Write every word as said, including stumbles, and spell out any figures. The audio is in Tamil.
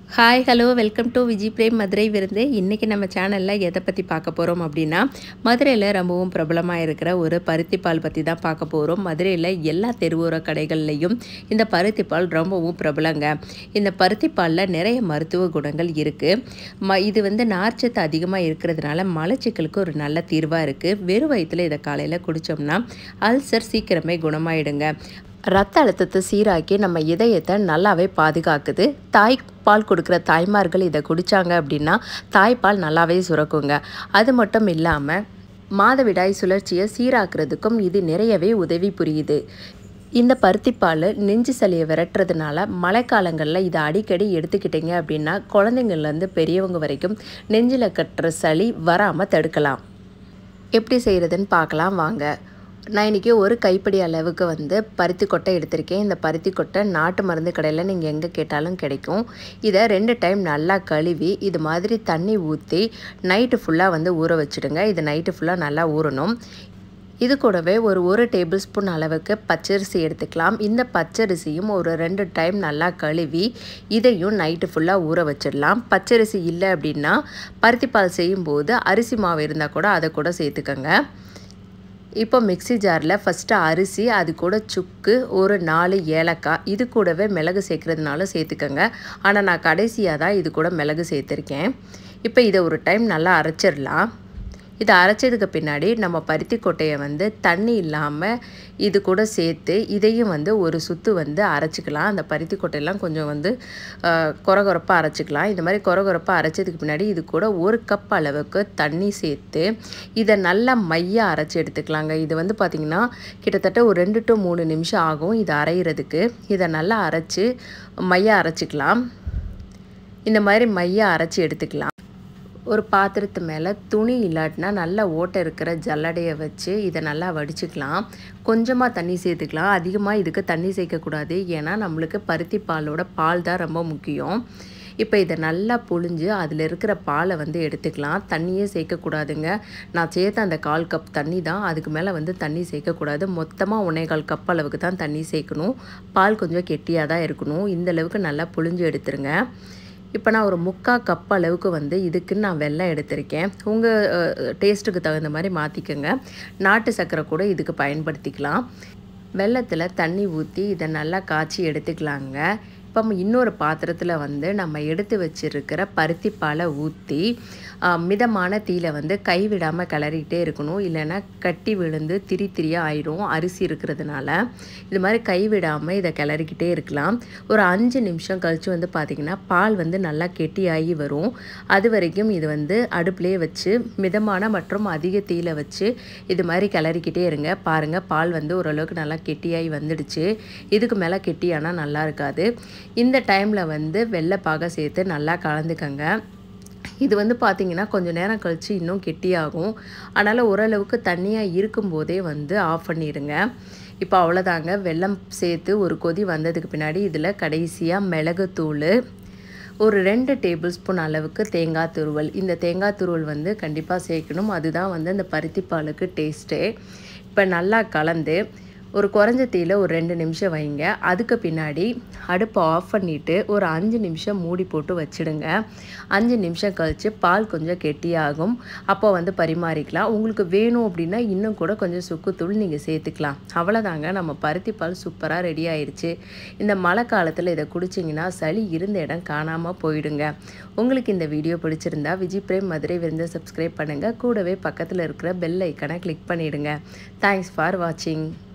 Hi hello welcome to Viji Prem Madurai விருந்து. இன்றைக்கி நம்ம சேனலில் எதை பற்றி பார்க்க போகிறோம் அப்படின்னா, மதுரையில் ரொம்பவும் பிரபலமாக இருக்கிற ஒரு பருத்தி பால் பற்றி தான் பார்க்க போகிறோம். மதுரையில் எல்லா தெருவோர கடைகள்லையும் இந்த பருத்தி பால் ரொம்பவும் பிரபலங்க. இந்த பருத்தி பாலில் நிறைய மருத்துவ குணங்கள் இருக்குது. ம இது வந்து நார்ச்சத்து அதிகமாக இருக்கிறதுனால மலச்சிக்கலுக்கு ஒரு நல்ல தீர்வாக இருக்குது. வெறும் வயிற்றில் இதை காலையில் குடித்தோம்னா அல்சர் சீக்கிரமே குணமாயிடுங்க. ரத்த அழுத்தத்தை சீராக்கி நம்ம இதயத்தை நல்லாவே பாதுகாக்குது. தாய் பால் கொடுக்குற தாய்மார்கள் இதை குடித்தாங்க அப்படின்னா தாய்ப்பால் நல்லாவே சுரக்குங்க. அது மட்டும் இல்லாமல் மாதவிடாய் சுழற்சியை சீராக்குறதுக்கும் இது நிறையவே உதவி புரியுது. இந்த பருத்திப்பால் நெஞ்சு சளியை விரட்டுறதுனால மழைக்காலங்களில் இதை அடிக்கடி எடுத்துக்கிட்டிங்க அப்படின்னா குழந்தைங்கள்லேருந்து பெரியவங்க வரைக்கும் நெஞ்சில் கட்டுற சளி வராமல் தடுக்கலாம். எப்படி செய்கிறதுன்னு பார்க்கலாம் வாங்க. நான் இன்றைக்கி ஒரு கைப்பிடி அளவுக்கு வந்து பருத்தி கொட்டை எடுத்திருக்கேன். இந்த பருத்தி கொட்டை நாட்டு மருந்து கடையில் நீங்கள் எங்கே கேட்டாலும் கிடைக்கும். இதை ரெண்டு டைம் நல்லா கழுவி இது மாதிரி தண்ணி ஊற்றி நைட்டு ஃபுல்லாக வந்து ஊற வச்சுடுங்க. இது நைட்டு ஃபுல்லாக நல்லா ஊறணும். இது கூடவே ஒரு ஒரு டேபிள் ஸ்பூன் அளவுக்கு பச்சரிசி எடுத்துக்கலாம். இந்த பச்சரிசியும் ஒரு ரெண்டு டைம் நல்லா கழுவி இதையும் நைட்டு ஃபுல்லாக ஊற வச்சிடலாம். பச்சரிசி இல்லை அப்படின்னா பருத்திப்பால் செய்யும்போது அரிசி மாவு இருந்தால் கூட அதை கூட சேர்த்துக்கோங்க. இப்போ மிக்சி ஜாரில் ஃபஸ்ட்டு அரிசி, அது கூட சுக்கு, ஒரு நாலு ஏலக்காய், இது கூடவே மிளகு சேர்க்குறதுனால சேர்த்துக்கோங்க. ஆனால் நான் கடைசியாக தான் இது கூட மிளகு சேர்த்துருக்கேன். இப்போ இதை ஒரு டைம் நல்லா அரைச்சிடலாம். இதை அரைச்சதுக்கு பின்னாடி நம்ம பருத்தி கொட்டையை வந்து தண்ணி இல்லாமல் இது கூட சேர்த்து இதையும் வந்து ஒரு சுற்று வந்து அரைச்சிக்கலாம். அந்த பருத்தி கொட்டையெல்லாம் கொஞ்சம் வந்து கொரகொரப்பாக அரைச்சிக்கலாம். இந்த மாதிரி கொரகொரப்பாக அரைச்சதுக்கு பின்னாடி இது கூட ஒரு கப் அளவுக்கு தண்ணி சேர்த்து இதை நல்லா மையாக அரைச்சி எடுத்துக்கலாங்க. இது வந்து பார்த்திங்கன்னா கிட்டத்தட்ட ஒரு ரெண்டு டு மூணு நிமிஷம் ஆகும் இதை அரைகிறதுக்கு. இதை நல்லா அரைச்சி மையாக அரைச்சிக்கலாம். இந்த மாதிரி மையாக அரைச்சி எடுத்துக்கலாம். ஒரு பாத்திரத்து மேலே துணி இல்லாட்டினா நல்லா ஓட்டை இருக்கிற ஜல்லடையை வச்சு இதை நல்லா வடிச்சுக்கலாம். கொஞ்சமாக தண்ணி சேர்த்துக்கலாம். அதிகமாக இதுக்கு தண்ணி சேர்க்கக்கூடாது. ஏன்னா நம்மளுக்கு பருத்தி பாலோட பால் தான் ரொம்ப முக்கியம். இப்போ இதை நல்லா புழிஞ்சு அதில் இருக்கிற பாலை வந்து எடுத்துக்கலாம். தண்ணியே சேர்க்கக்கூடாதுங்க. நான் சேர்த்த அந்த கால் கப் தண்ணி தான், அதுக்கு மேலே வந்து தண்ணி சேர்க்கக்கூடாது. மொத்தமாக ஒன்றே கால் கப் அளவுக்கு தான் தண்ணி சேர்க்கணும். பால் கொஞ்சம் கெட்டியாக தான் இருக்கணும். இந்தளவுக்கு நல்லா புழிஞ்சு எடுத்துருங்க. இப்போ நான் ஒரு முக்கால் கப் அளவுக்கு வந்து இதுக்குன்னு நான் வெல்லம் எடுத்திருக்கேன். உங்கள் டேஸ்ட்டுக்கு தகுந்த மாதிரி மாற்றிக்கோங்க. நாட்டு சர்க்கரை கூட இதுக்கு பயன்படுத்திக்கலாம். வெல்லத்தில் தண்ணி ஊற்றி இதை நல்லா காய்ச்சி எடுத்துக்கலாங்க. இப்போ இன்னொரு பாத்திரத்தில் வந்து நம்ம எடுத்து வச்சுருக்கிற பருத்தி பாலை ஊற்றி மிதமான தீயில வந்து கைவிடாமல் கிளறிக்கிட்டே இருக்கணும். இல்லைன்னா கட்டி விழுந்து திரி திரியாக ஆயிடும் அரிசி இருக்கிறதுனால. இது மாதிரி கைவிடாமல் இதை கிளறிக்கிட்டே இருக்கலாம். ஒரு அஞ்சு நிமிஷம் கழித்து வந்து பார்த்திங்கன்னா பால் வந்து நல்லா கெட்டியாகி வரும். அது வரைக்கும் இது வந்து அடுப்புலேயே வச்சு மிதமான மற்றும் அதிக தீயில வச்சு இது மாதிரி கிளறிக்கிட்டே இருங்க. பாருங்கள், பால் வந்து ஓரளவுக்கு நல்லா கெட்டியாகி வந்துடுச்சு. இதுக்கு மேலே கெட்டியானால் நல்லா இருக்காது. இந்த டைமில் வந்து வெள்ளைப்பாகை சேர்த்து நல்லா கலந்துக்கங்க. இது வந்து பார்த்திங்கன்னா கொஞ்சம் நேரம் கழித்து இன்னும் கெட்டியாகும். அதனால் ஓரளவுக்கு தண்ணியாக இருக்கும்போதே வந்து ஆஃப் பண்ணிடுங்க. இப்போ அவ்வளோதாங்க. வெல்லம் சேர்த்து ஒரு கொதி வந்ததுக்கு பின்னாடி இதில் கடைசியாக மிளகுத்தூள், ஒரு ரெண்டு டேபிள் ஸ்பூன் அளவுக்கு தேங்காய் துருவல். இந்த தேங்காய் துருவல் வந்து கண்டிப்பாக சேர்க்கணும். அதுதான் வந்து அந்த பருத்தி பாலுக்கு டேஸ்ட்டே. இப்போ நல்லா கலந்து ஒரு குறைஞ்ச தீயில ஒரு ரெண்டு நிமிஷம் வைங்க. அதுக்கு பின்னாடி அடுப்பை ஆஃப் பண்ணிவிட்டு ஒரு அஞ்சு நிமிஷம் மூடி போட்டு வச்சுடுங்க. அஞ்சு நிமிஷம் கழித்து பால் கொஞ்சம் கெட்டியாகும். அப்போ வந்து பரிமாறிக்கலாம். உங்களுக்கு வேணும் அப்படின்னா இன்னும் கூட கொஞ்சம் சுக்குத்தூள் நீங்கள் சேர்த்துக்கலாம். அவ்வளோதாங்க, நம்ம பருத்தி பால் சூப்பராக ரெடி ஆயிடுச்சு. இந்த மழை காலத்தில் இதை குடிச்சிங்கன்னா சளி இருந்த இடம் காணாமல் போயிடுங்க. உங்களுக்கு இந்த வீடியோ பிடிச்சிருந்தா விஜி பிரேம் மதுரை விருந்தை சப்ஸ்கிரைப் பண்ணுங்கள். கூடவே பக்கத்தில் இருக்கிற பெல் ஐக்கனை கிளிக் பண்ணிவிடுங்க. தேங்க்ஸ் ஃபார் வாட்சிங்.